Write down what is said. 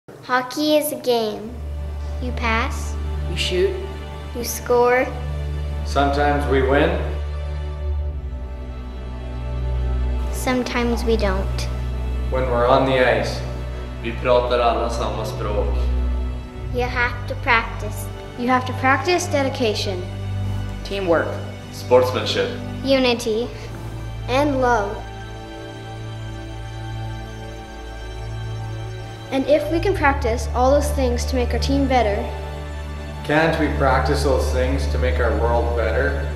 Hockey is a game. You pass, You shoot. you score, Sometimes we win, sometimes we don't. when we're on the ice. Vi pratar alla samma språk. You have to practice. You have to practice dedication Teamwork. Sportsmanship. Unity. and love. And if we can practice all those things to make our team better, Can't we practice those things to make our world better?